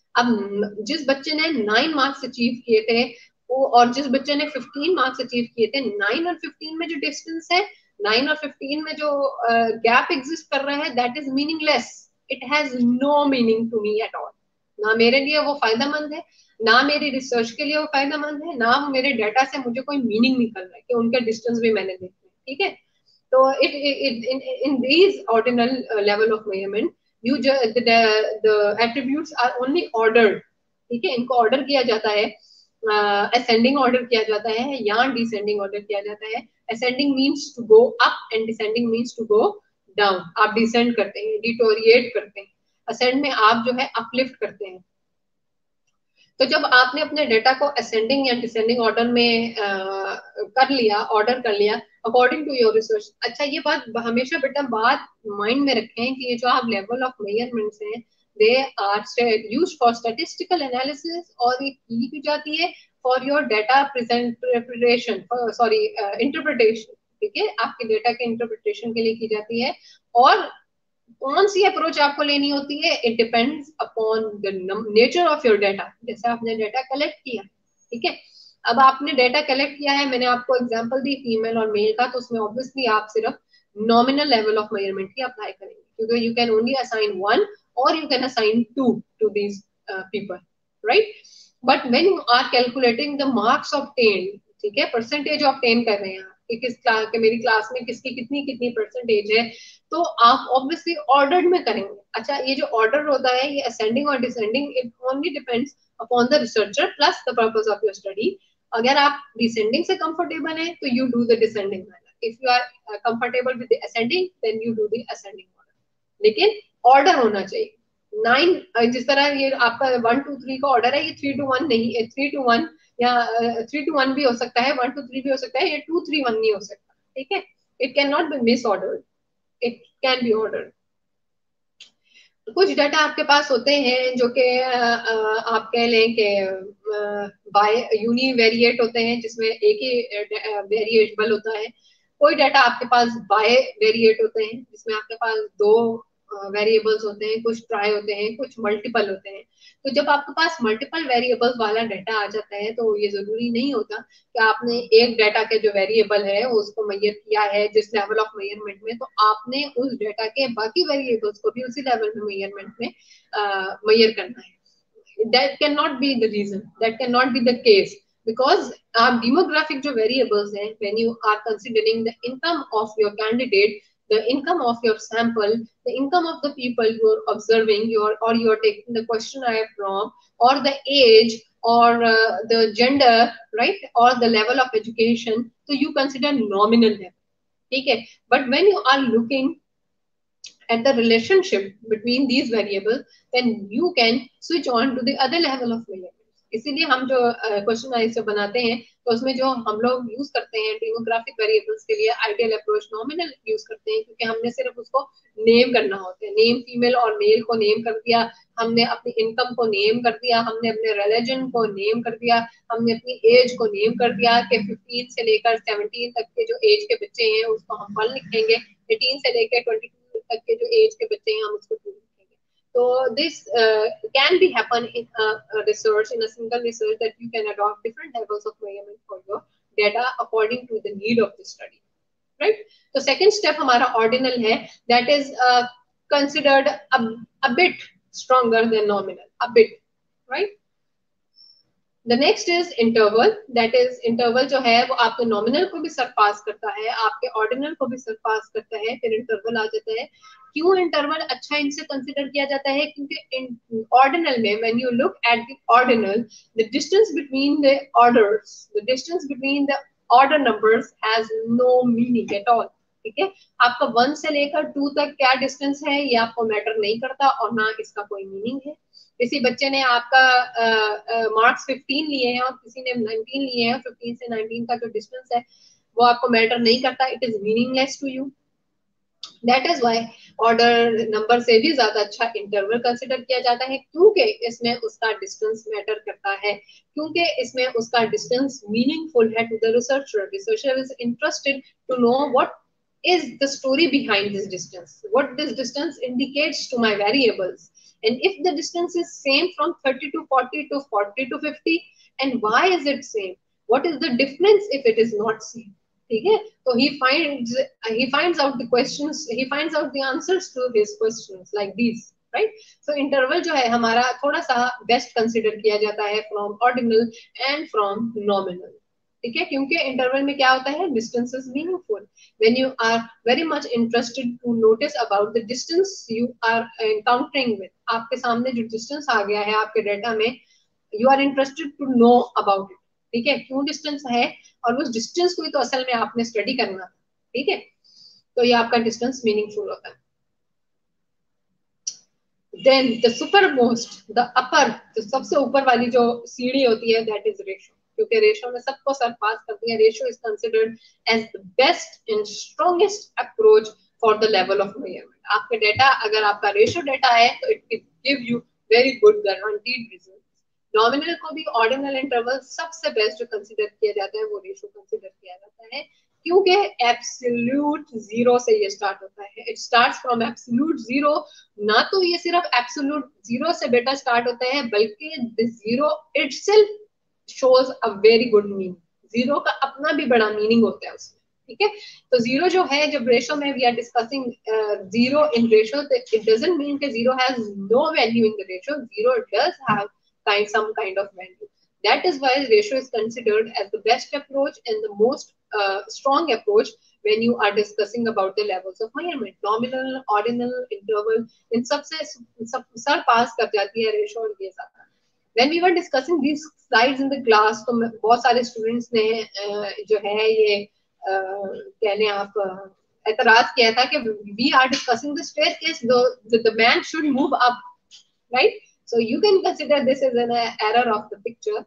अब जिस बच्चे ने नाइन मार्क्स अचीव किए थे वो और जिस बच्चे ने फिफ्टीन मार्क्स अचीव किए थे, नाइन और फिफ्टीन में जो डिस्टेंस है, नाइन और फिफ्टीन में जो गैप uh, एग्जिस्ट कर रहा है, that is meaningless. It has no meaning to me at all. ना मेरे लिए वो फायदेमंद है, ना मेरी रिसर्च के लिए वो फायदेमंद है, ना मेरे डाटा से मुझे कोई मीनिंग निकल रहा है कि उनके डिस्टेंस भी मैंने देखे, ठीक है। तो it in in these ordinal level of measurement you just the, the attributes are only ordered, ठीक है, इनको ऑर्डर किया जाता है, असेंडिंग uh, ऑर्डर किया जाता है या डिसेंडिंग ऑर्डर किया जाता है। Ascending means to go up and descending means to go down. आप डिसेंड करते हैं, डिटोरिएट करते हैं, असेंड में आप जो है अपलिफ्ट करते हैं। तो जब आपने अपने डेटा को असेंडिंग या डिसेंडिंग ऑर्डर में uh, कर लिया, ऑर्डर कर लिया अकॉर्डिंग टू योर रिसर्च। अच्छा ये बात हमेशा बेटा बात माइंड में रखें कि ये जो आप लेवल ऑफ मेजरमेंट्स हैं they are used for statistical analysis, और ये की भी जाती है for your data presentation, sorry interpretation, ठीक है, आपके डेटा के इंटरप्रिटेशन के लिए की जाती है। और कौन सी अप्रोच आपको लेनी होती है, it depends upon the nature of your data. जैसे आपने डेटा कलेक्ट किया, ठीक है, अब आपने डेटा कलेक्ट किया है, मैंने आपको एग्जांपल दी फीमेल और मेल का, तो उसमें ऑब्वियसली आप सिर्फ नॉमिनल लेवल ऑफ मेजरमेंट ही अप्लाई करेंगे, क्योंकि you can only assign one और you can assign two to these people, right. But when you are calculating the marks obtained, ठीक है, परसेंटेज ऑब्टेन कर रहे हैं कि किस क्लास के, मेरी क्लास में किसकी कितनी कितनी परसेंटेज है, तो आप ऑब्वियसली ऑर्डर्ड में करेंगे। अच्छा, ये जो ऑर्डर होता है ये असेंडिंग और descending, it only depends upon the researcher plus the purpose of your study. अगर आप डिसेंडिंग से कंफर्टेबल हैं तो you do the descending manner, if you are comfortable with the ascending then you do the ascending order, लेकिन order होना चाहिए। Nine जिस तरह ये आपका वन टू थ्री का ऑर्डर है, ये थ्री टू वन नहीं है, थ्री टू वन या थ्री टू वन भी हो सकता है, वन टू थ्री भी हो सकता है, ये टू थ्री वन नहीं हो सकता, ठीक है। It can not be misordered, it can be ordered. कुछ डाटा आपके पास होते हैं जो कि आप कह लें कि बाय यूनिवेरिएट होते हैं, जिसमें एक ही वेरिएबल होता है। कोई डाटा आपके पास बाय वेरिएट होते हैं, जिसमें आपके पास दो वेरिएबल्स होते हैं, कुछ ट्राई होते हैं, कुछ मल्टीपल होते हैं। तो जब आपके पास मल्टीपल वेरिएबल्स वाला डाटा आ जाता है तो ये जरूरी नहीं होता कि आपने एक डाटा के जो वेरिएबल है उसको मेजर किया है जिस लेवल ऑफ मेजरमेंट में, तो आपने उस डाटा के बाकी वेरिएबल्स को भी उसी लेवल में मेजरमेंट में मेजर करना है। that cannot be the reason, that cannot be the case, because our demographic जो variables हैं, when you are considering the income of your candidate, the income of your sample, the income of the people you are observing, your or you are taking the questionnaire from, or the age, or uh, the gender, right, or the level of education, so you consider nominal level, ठीक है। But when you are looking at the relationship between these variables, then you can switch on to the other level of variables. इसीलिए हम जो question answer बनाते हैं तो उसमें जो हम लोग यूज करते हैं डेमोग्राफिक वेरिएबल्स के लिए आइडियल अप्रोच नॉमिनल यूज करते हैं, क्योंकि हमने सिर्फ उसको नेम करना होता है। नेम फीमेल और मेल को नेम कर दिया, हमने अपनी इनकम को नेम कर दिया, हमने अपने रिलीजन को नेम कर दिया, हमने अपनी एज को नेम कर दिया कि फिफ्टीन से लेकर सेवनटीन तक के जो एज के बच्चे हैं उसको हम वन लिखेंगे, एटीन से लेकर ट्वेंटी टू तक के जो एज के बच्चे हैं हम उसको टू लिखेंगे। So this uh, can be happen in a, a research, in a single research, that you can adopt different levels of measurement for your data according to the need of the study, right? So second step हमारा ordinal है, that is uh, considered a, a bit stronger than nominal, a bit, right? The next is interval, that is interval जो है वो आपके nominal को भी सरपास करता है, आपके ordinal को भी सरपास करता है, फिर interval आ जाता है। क्यों इंटरवल अच्छा इनसे कंसिडर किया जाता है? क्योंकि ऑर्डिनल में when you look at the ordinal, the distance between the orders, the distance between the order numbers has no meaning at all, ठीक है। आपका वन से लेकर टू तक क्या डिस्टेंस है ये आपको मैटर नहीं करता और ना इसका कोई मीनिंग है। किसी बच्चे ने आपका मार्क्स फिफ्टीन लिए हैं और किसी ने नाइनटीन लिए हैं, फिफ्टीन से नाइनटीन का जो डिस्टेंस है वो आपको मैटर नहीं करता, it is meaningless to you. That is why order number से भी ज्यादा अच्छा इंटरवल कंसिडर किया जाता है, क्योंकि इसमें उसका डिस्टेंस मैटर करता है, क्योंकि इसमें उसका डिस्टेंस मीनिंगफुल है to the researcher. Researcher is interested to know what is the story behind this distance, what this distance indicates to my variables, and if the distance is same from thirty to forty to forty to fifty, and why is it same, what is the difference if it is not same, ठीक है। तो he finds he finds out the questions, he finds out the answers to his questions like these, right? So interval जो है हमारा थोड़ा सा best consider किया जाता है from ordinal and from nominal, ठीक है, क्योंकि इंटरवल में क्या होता है, distance is meaningful. When you are very much interested to notice about the distance you are encountering with, आपके सामने जो डिस्टेंस आ गया है आपके डेटा में, you are interested to know about it, ठीक है, क्यों डिस्टेंस है और उस डिस्टेंस को ही तो असल में आपने स्टडी करना था, ठीक है। तो ये आपका डिस्टेंस मीनिंगफुल होता है। Then the super most, the upper, जो सबसे ऊपर वाली जो सीढ़ी होती है, दैट इज रेशो, क्योंकि रेशो में सबको सरपास करती है। Ratio is considered as the best and strongest approach for the level of measurement. आपके डेटा अगर आपका रेशो डेटा है तो it will give you very good guaranteed result. Nominal को भी ऑर्डिनल इंटरवल सबसे बेस्ट जो कंसिडर किया जाता है वो रेशो कंसिडर किया जाता है, क्योंकि एब्सोल्यूट जीरो से ये स्टार्ट होता है, it starts from absolute zero. ना तो ये सिर्फ एब्सोल्यूट जीरो से बेटा स्टार्ट होता है, बल्कि this zero itself shows a very good meaning. Zero का अपना भी बड़ा मीनिंग होता है उसमें, ठीक है। तो जीरो जो है, जब रेशो में we are discussing zero in ratio, it doesn't mean कि zero has no value in the ratio, zero does have kind some kind of value. That is why ratio is considered as the best approach and the most uh, strong approach when you are discussing about the levels of measurement. Nominal, ordinal, interval, इन सबसे सब sir पास कर जाती है ratio और ये सारा। When we were discussing these slides in the class, तो बहुत सारे स्टूडेंट्स ने जो है ये कहने आप एतराज किया था कि we are discussing the staircase, the the man should move up, right? So you can consider this as an error of the picture,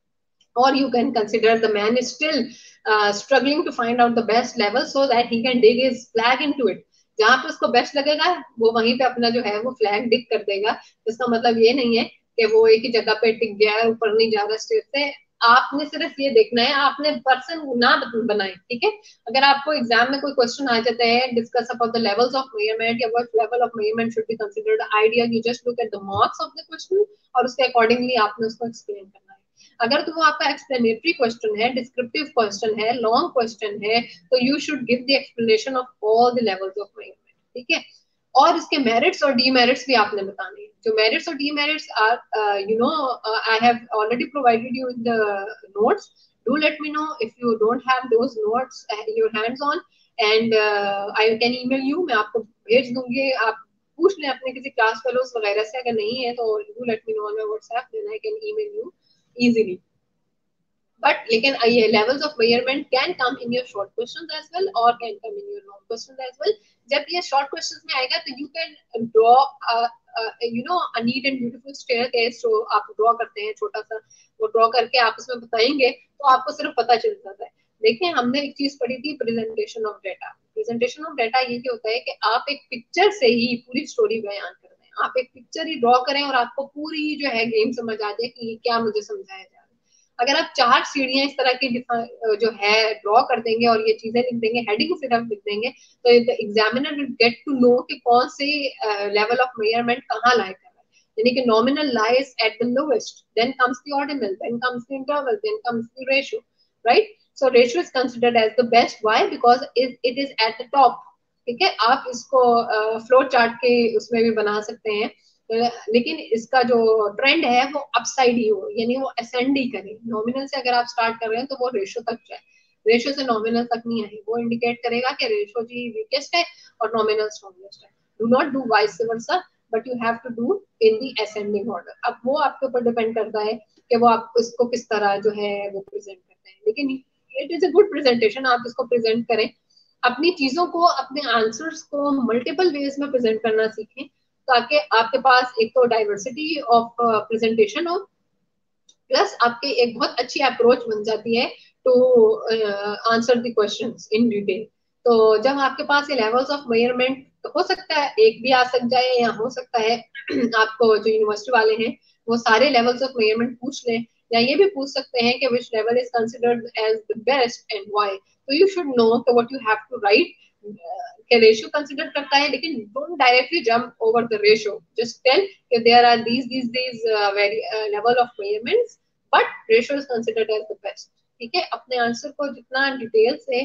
or you can consider the man is still uh, struggling to find out the best level so that he can dig his flag into it. जहाँ पे उसको best लगेगा वो वहीं पे अपना जो है वो फ्लैग डिग कर देगा। इसका मतलब ये नहीं है कि वो एक ही जगह पे टिक गया है, ऊपर नहीं जा रहा स्टेप से। आपने सिर्फ ये देखना है, आपने पर्सन ना बनाए, ठीक है। अगर आपको एग्जाम में कोई क्वेश्चन आ जाता है, discuss about the levels of measurement या what level of measurement should be considered idea, you just look at the marks of the question और उसके अकॉर्डिंगली आपने उसको एक्सप्लेन करना है। अगर तो वो आपका एक्सप्लेनेटरी क्वेश्चन है, डिस्क्रिप्टिव क्वेश्चन है, लॉन्ग क्वेश्चन है, तो you should give the explanation of all the levels of measurement, ठीक है। और इसके मेरिट्स और डीमेरिट्स भी आपने बताने हैं। जो मेरिट्स और demerits are, you know, I have already provided you the notes. Do let me know if you don't have those notes your hands on, and I can email you, मैं आपको भेज दूंगी। आप पूछ लें अपने किसी क्लास फेलोज वगैरह से, अगर नहीं है तो do let me know on my WhatsApp, then I can email you easily. But लेकिन ये levels of measurement can come in your short questions as well और can come in your long questions as well. जब ये short questions में आएगा तो you can draw you know a neat and beautiful staircase जो आप draw करते हैं छोटा सा, वो ड्रॉ करके आप उसमें बताएंगे तो आपको सिर्फ पता चल जाता है। देखिए हमने एक चीज पढ़ी थी, presentation of data. Presentation of data ये क्या होता है कि आप एक पिक्चर से ही पूरी स्टोरी बयान कर रहे हैं। आप एक पिक्चर ही ड्रॉ करें और आपको पूरी जो है गेम समझ आ जाए कि ये क्या मुझे समझाया जा रहा है। अगर आप चार सीढ़ियां इस तरह की जो है ड्रॉ कर देंगे और ये चीजें लिख देंगे, हेडिंग सिर्फ लिख देंगे, तो examiner will get to know कि कौन से लेवल ऑफ मेजरमेंट कहाँ लाए कर रहा है। यानी कि nominal lies at the lowest, then comes the ordinal, then comes the interval, then comes the ratio, right. So ratio is considered as the best, why? Because it is at the top, ठीक है। आप इसको flow chart के उसमें भी बना सकते हैं, लेकिन इसका जो ट्रेंड है वो अपसाइड ही हो, यानी वो असेंड ही करे। नॉमिनल से अगर आप स्टार्ट कर रहे हैं तो वो रेशो तक जाए, रेशो से नॉमिनल तक नहीं आए। वो इंडिकेट करेगा कि रेशो जी वीकेस्ट है और नॉमिनल स्ट्रॉन्गेस्ट है। Do not do vice versa, but you have to do in the ascending order. अब वो आपके ऊपर डिपेंड करता है कि वो आप इसको किस तरह जो है वो प्रेजेंट करते हैं। लेकिन it is a good presentation, आप इसको प्रेजेंट करें, अपनी चीजों को, अपने आंसर्स को मल्टीपल वेज में प्रेजेंट करना सीखें, ताकि आपके पास एक तो डाइवर्सिटी ऑफ प्रेजेंटेशन हो, प्लस आपके एक बहुत अच्छी अप्रोच बन जाती है to answer the questions in detail. तो जब आपके पास ये लेवल्स ऑफ मेजरमेंट, तो हो सकता है एक भी आ सक जाए, या हो सकता है आपको जो यूनिवर्सिटी वाले हैं वो सारे लेवल्स ऑफ मेजरमेंट पूछ लें, या ये भी पूछ सकते हैं कि which level is considered as the best and why. तो you should know what you have to write. के रेशियो कंसिडर करता है, लेकिन don't directly jump over the ratio, just tell कि there are these these these very level of measurements, but ratio is considered as the best, ठीक है। अपने answer को जितना डिटेल से,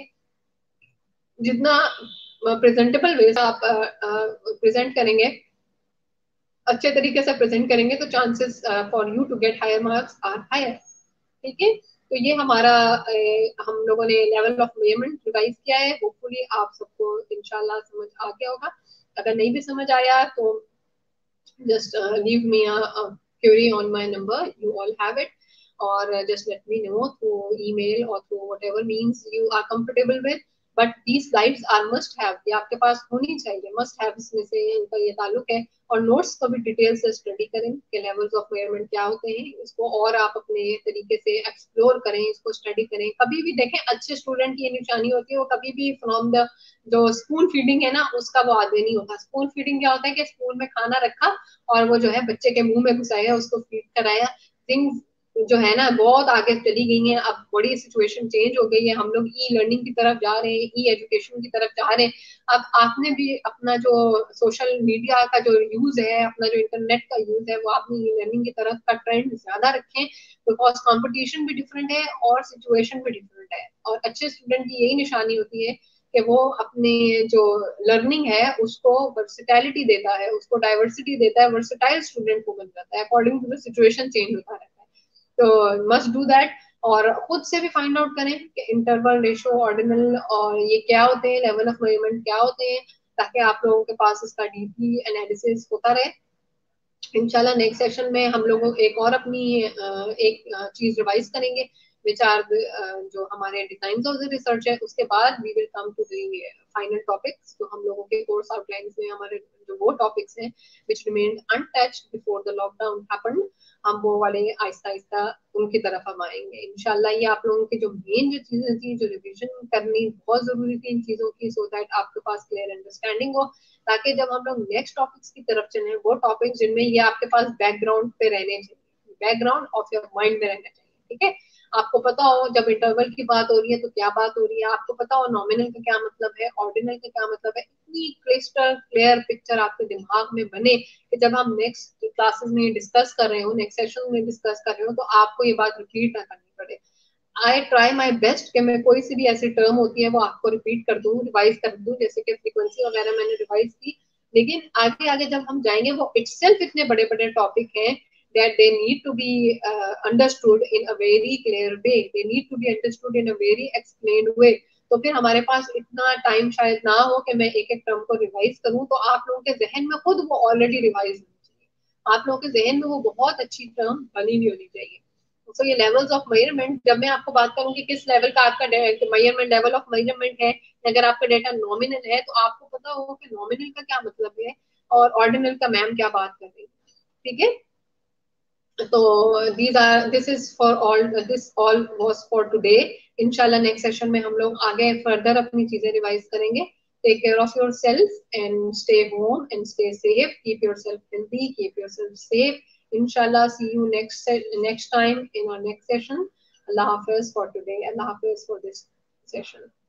जितना प्रेजेंटेबल वे से आप प्रेजेंट uh, uh, करेंगे, अच्छे तरीके से प्रेजेंट करेंगे, तो chances for you to get higher marks are higher, ठीक है। तो ये हमारा ए, हम लोगों ने लेवल ऑफ मेजरमेंट रिवाइज किया है। होपफुली आप सबको इंशाल्लाह समझ आ गया होगा। अगर नहीं भी समझ आया तो just leave me a query on my number, you all have it, और just let me know through email और through whatever means you are comfortable with. But these slides are must have, ये आपके पास होनी चाहिए, must have, इसमें से इनका ये ताल्लुक है। और नोट्स को भी डिटेल से स्टडी करें कि लेवल्स ऑफ मेजरमेंट क्या होते हैं, इसको और आप अपने तरीके से एक्सप्लोर करें, इसको स्टडी करें। कभी भी देखें, अच्छे स्टूडेंट की ये निशानी होती है, वो कभी भी फ्रॉम द जो स्पून फीडिंग है ना, उसका वो आदमी नहीं होता। स्पून फीडिंग क्या होता है कि स्पून में खाना रखा और वो जो है बच्चे के मुंह में घुसाया, उसको फीड कराया। थिंग्स जो है ना बहुत आगे चली गई हैं, अब बड़ी सिचुएशन चेंज हो गई है, हम लोग ई लर्निंग की तरफ जा रहे हैं, ई एजुकेशन की तरफ जा रहे हैं। अब आपने भी अपना जो सोशल मीडिया का जो यूज है, अपना जो इंटरनेट का यूज है, वो आपने ई लर्निंग की तरफ का ट्रेंड ज्यादा रखें, बिकॉज कंपटीशन भी डिफरेंट है और सिचुएशन भी डिफरेंट है। और अच्छे स्टूडेंट की यही निशानी होती है कि वो अपने जो लर्निंग है उसको वर्सिटैलिटी देता है, उसको डाइवर्सिटी देता है, वर्सिटाइल स्टूडेंट को बन जाता है, according to the situation change होता रहता है। तो मस्ट डू दैट। और खुद से भी फाइंड आउट करें कि इंटरवल, रेशो, ऑर्डिनल और ये क्या होते हैं, लेवल ऑफ मेजरमेंट क्या होते हैं, ताकि आप लोगों के पास इसका डीपली एनालिसिस होता रहे। इंशाल्लाह नेक्स्ट सेशन में हम लोग एक और अपनी एक चीज रिवाइज करेंगे, विच आर जो हमारे डिजाइन ऑफ द रिसर्च है। उसके बाद we will come to the final topics, जो हम लोगों के कोर्स आउटलाइंस में हमारे जो वो टॉपिक्स हैं which remained untouched before the lockdown happened, हम वो वाले आहिस्ता आहिस्ता उनकी तरफ हम आएंगे इंशाल्लाह। ये आप लोगों की जो मेन जो चीजें थी, जो रिविजन करनी बहुत जरूरी थी इन चीजों की, सो दैट आपके पास क्लियर अंडरस्टैंडिंग हो, ताकि जब हम लोग नेक्स्ट टॉपिक्स की तरफ चले, वो टॉपिक जिनमें ये आपके पास बैकग्राउंड पे रहने चाहिए, बैकग्राउंड ऑफ योर माइंड में रहना चाहिए। ठीक है, आपको पता हो जब इंटरवल की बात हो रही है तो क्या बात हो रही है, आपको पता हो नॉमिनल का क्या मतलब है, ऑर्डिनल का क्या मतलब है, इतनी क्रिस्टल क्लियर पिक्चर आपके दिमाग में बने कि जब हम नेक्स्ट क्लासेस में डिस्कस कर रहे हो, नेक्स्ट सेशन में डिस्कस कर रहे हो, तो आपको ये बात रिपीट ना करनी पड़े। आई ट्राई माई बेस्ट कि मैं कोई सी भी ऐसी टर्म होती है वो आपको रिपीट कर दूं, रिवाइज कर दूं, जैसे कि फ्रीक्वेंसी वगैरह मैंने रिवाइज की। लेकिन आगे आगे जब हम जाएंगे, वो इटसेल्फ इतने बड़े बड़े टॉपिक हैं that they need to be uh, understood in a very clear way, they need to be understood in a very explained way। तो फिर हमारे पास इतना टाइम शायद ना हो कि मैं एक एक टर्म को रिवाइज करूं, तो आप लोगों के जहन में खुद वो ऑलरेडी रिवाइज होनी चाहिए, आप लोगों के जहन में वो बहुत अच्छी टर्म बनी हुई होनी चाहिए। तो ये लेवल्स ऑफ मेजरमेंट, जब मैं आपको बात करूं कि किस लेवल का आपका मेजरमेंट, लेवल ऑफ मेजरमेंट है, अगर आपका डेटा नॉमिनल है तो आपको पता होगा कि नॉमिनल का क्या मतलब है और ऑर्डिनल का मैम क्या बात कर रही है। ठीक है, तो these are this is for all, this all was for today। इंशाल्लाह नेक्स्ट सेशन में हम लोग आगे फर्दर अपनी चीजें रिवाइज करेंगे। Take care of yourself and stay home and stay safe, keep yourself healthy, keep yourself safe. इंशाल्लाह see you next next time in our next session. अल्लाह हाफिज फॉर टुडे, अल्लाह हाफिज for this session.